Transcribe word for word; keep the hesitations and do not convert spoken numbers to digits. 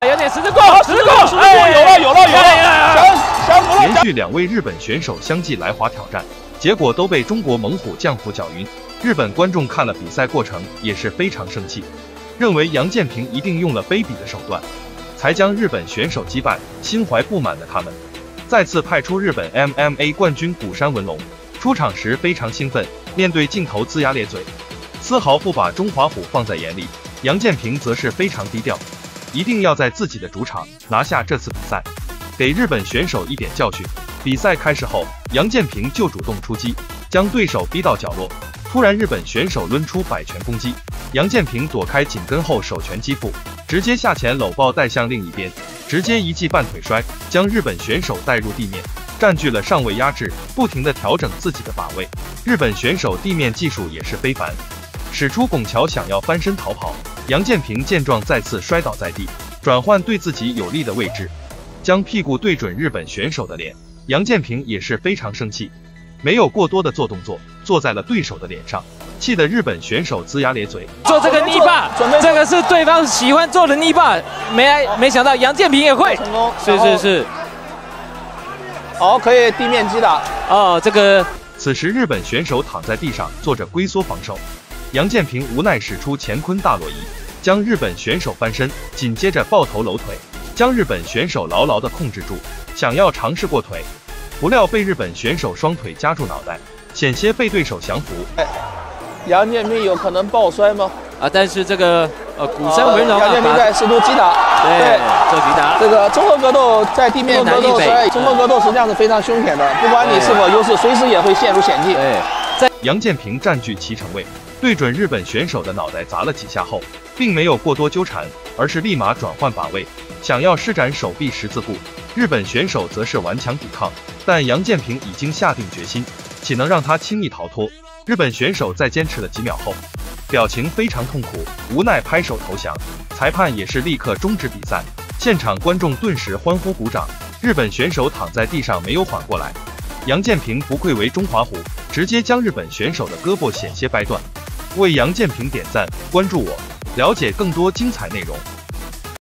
有点十字过，十字过，十字过，有了，有了，有了，降降服了。 连续两位日本选手相继来华挑战，结果都被中国猛虎降服搅晕。日本观众看了比赛过程也是非常生气，认为杨建平一定用了卑鄙的手段，才将日本选手击败。心怀不满的他们，再次派出日本 M M A 冠军谷山文龙，出场时非常兴奋，面对镜头龇牙咧嘴，丝毫不把中华虎放在眼里。杨建平则是非常低调，一定要在自己的主场拿下这次比赛，给日本选手一点教训。比赛开始后，杨建平就主动出击，将对手逼到角落。突然，日本选手抡出摆拳攻击，杨建平躲开紧跟后手拳击腹，直接下前搂抱带向另一边，直接一记半腿摔，将日本选手带入地面，占据了上位压制，不停地调整自己的把位。日本选手地面技术也是非凡，使出拱桥想要翻身逃跑。杨建平见状再次摔倒在地，转换对自己有利的位置，将屁股对准日本选手的脸。杨建平也是非常生气，没有过多的做动作，坐在了对手的脸上，气得日本选手龇牙咧嘴。 做这个泥巴，这个是对方喜欢做的泥巴，没没想到杨建平也会成功。 是是是， 好，可以地面击打。 哦，这个。 此时日本选手躺在地上做着龟缩防守，杨建平无奈使出乾坤大挪移，将日本选手翻身，紧接着抱头搂腿，将日本选手牢牢地控制住，想要尝试过腿，不料被日本选手双腿夹住脑袋，险些被对手降服。 哎，杨建平有可能抱摔吗？ 啊，但是这个呃谷山文龙、 呃、杨建平在试图击打， 对，做击打。这个综合格斗在地面格斗摔，综合格斗实际上是非常凶险的，不管你是否优势，随时也会陷入险境。 对，在杨建平占据其成位，对准日本选手的脑袋砸了几下后，并没有过多纠缠，而是立马转换把位，想要施展手臂十字固。日本选手则是顽强抵抗，但杨建平已经下定决心，岂能让他轻易逃脱？日本选手在坚持了几秒后，表情非常痛苦，无奈拍手投降。裁判也是立刻终止比赛，现场观众顿时欢呼鼓掌。日本选手躺在地上没有缓过来，杨建平不愧为中华虎，直接将日本选手的胳膊险些掰断。为杨建平点赞，关注我，了解更多精彩内容。